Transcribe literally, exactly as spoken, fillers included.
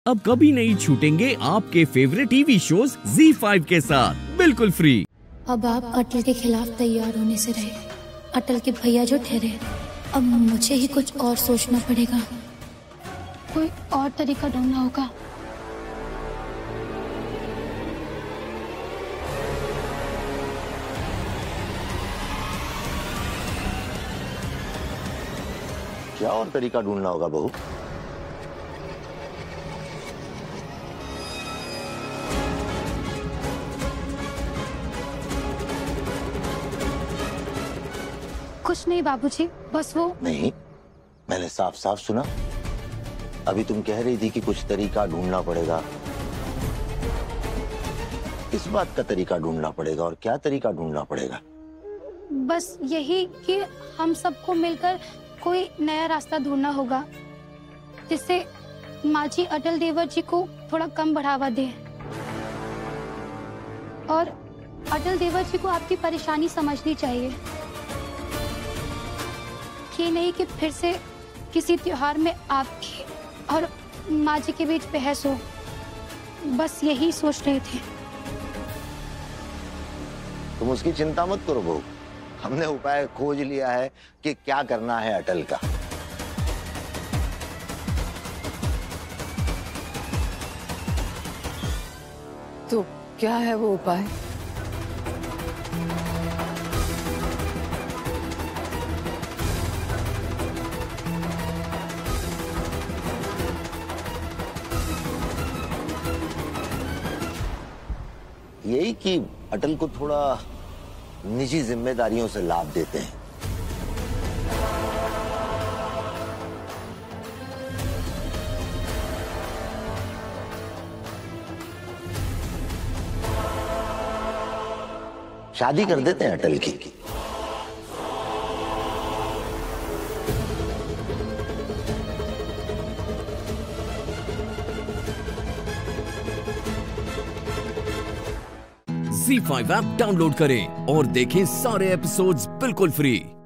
अब कभी नहीं छूटेंगे आपके favourite TV shows Zee five के साथ बिल्कुल फ्री। अब आप अटल के खिलाफ तैयार होने से रहे। अटल के भैया जो ठहरे, अब मुझे ही कुछ और सोचना पड़ेगा। कोई और तरीका ढूंढना होगा। क्या और तरीका ढूंढना होगा बहू? कुछ नहीं बाबूजी, बस वो नहीं, मैंने साफ साफ सुना। अभी तुम कह रही थी कि कुछ तरीका ढूंढना पड़ेगा। इस बात का तरीका ढूंढना पड़ेगा, और क्या तरीका ढूंढना पड़ेगा? बस यही कि हम सबको मिलकर कोई नया रास्ता ढूंढना होगा, जिससे माजी अटल देवर जी को थोड़ा कम बढ़ावा दे, और अटल देवर जी को आपकी परेशानी समझनी चाहिए। ये नहीं कि फिर से किसी त्योहार में आपकी और माँ जी के बीच बहस हो। बस यही सोच रहे थे। तुम उसकी चिंता मत करो बहू, हमने उपाय खोज लिया है कि क्या करना है अटल का। तो क्या है वो उपाय? यही कि अटल को थोड़ा निजी जिम्मेदारियों से लाभ देते हैं। शादी कर देते हैं अटल की। ज़ी फाइव ऐप डाउनलोड करें और देखें सारे एपिसोड्स बिल्कुल फ्री।